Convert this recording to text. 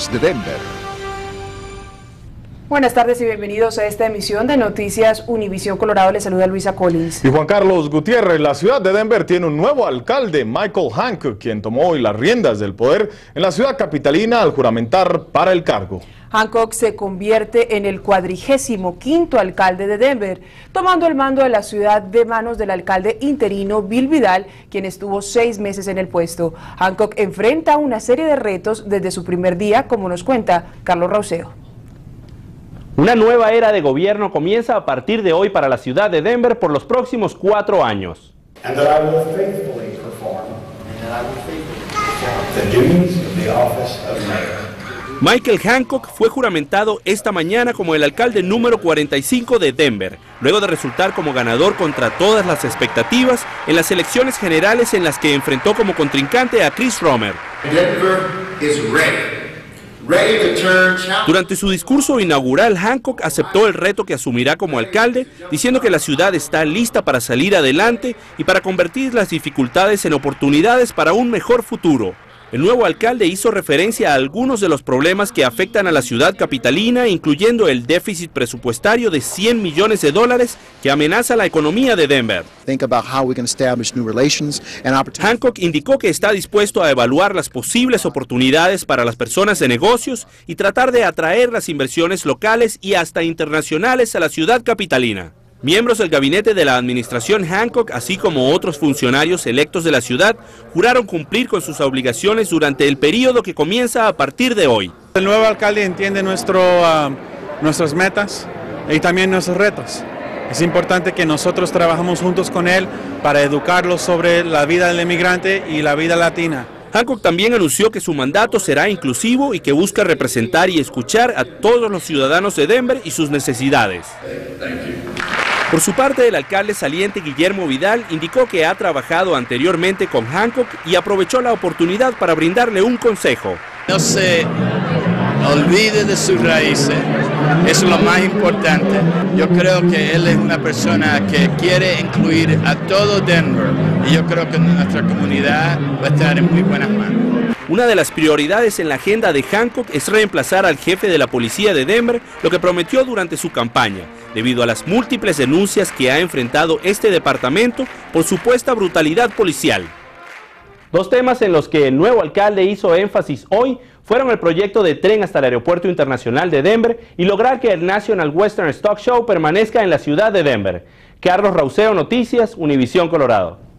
de Denver. Buenas tardes y bienvenidos a esta emisión de Noticias Univisión Colorado. Les saluda Luisa Collins. Y Juan Carlos Gutiérrez. La ciudad de Denver tiene un nuevo alcalde, Michael Hancock, quien tomó hoy las riendas del poder en la ciudad capitalina al juramentar para el cargo. Hancock se convierte en el 45º alcalde de Denver, tomando el mando de la ciudad de manos del alcalde interino Bill Vidal, quien estuvo 6 meses en el puesto. Hancock enfrenta una serie de retos desde su primer día, como nos cuenta Carlos Rauseo. Una nueva era de gobierno comienza a partir de hoy para la ciudad de Denver por los próximos 4 años. Michael Hancock fue juramentado esta mañana como el alcalde número 45 de Denver, luego de resultar como ganador contra todas las expectativas en las elecciones generales en las que enfrentó como contrincante a Chris Romer. Denver is ready. Durante su discurso inaugural, Hancock aceptó el reto que asumirá como alcalde, diciendo que la ciudad está lista para salir adelante y para convertir las dificultades en oportunidades para un mejor futuro. El nuevo alcalde hizo referencia a algunos de los problemas que afectan a la ciudad capitalina, incluyendo el déficit presupuestario de $100 millones que amenaza la economía de Denver. Hancock indicó que está dispuesto a evaluar las posibles oportunidades para las personas de negocios y tratar de atraer las inversiones locales y hasta internacionales a la ciudad capitalina. Miembros del gabinete de la administración Hancock, así como otros funcionarios electos de la ciudad, juraron cumplir con sus obligaciones durante el periodo que comienza a partir de hoy. El nuevo alcalde entiende nuestras metas y también nuestros retos. Es importante que nosotros trabajemos juntos con él para educarlos sobre la vida del inmigrante y la vida latina. Hancock también anunció que su mandato será inclusivo y que busca representar y escuchar a todos los ciudadanos de Denver y sus necesidades. Por su parte, el alcalde saliente Guillermo Vidal indicó que ha trabajado anteriormente con Hancock y aprovechó la oportunidad para brindarle un consejo. No se olvide de sus raíces, eso es lo más importante. Yo creo que él es una persona que quiere incluir a todo Denver y yo creo que nuestra comunidad va a estar en muy buenas manos. Una de las prioridades en la agenda de Hancock es reemplazar al jefe de la policía de Denver, lo que prometió durante su campaña, debido a las múltiples denuncias que ha enfrentado este departamento por supuesta brutalidad policial. Dos temas en los que el nuevo alcalde hizo énfasis hoy fueron el proyecto de tren hasta el Aeropuerto Internacional de Denver y lograr que el National Western Stock Show permanezca en la ciudad de Denver. Carlos Rauseo, Noticias Univisión Colorado.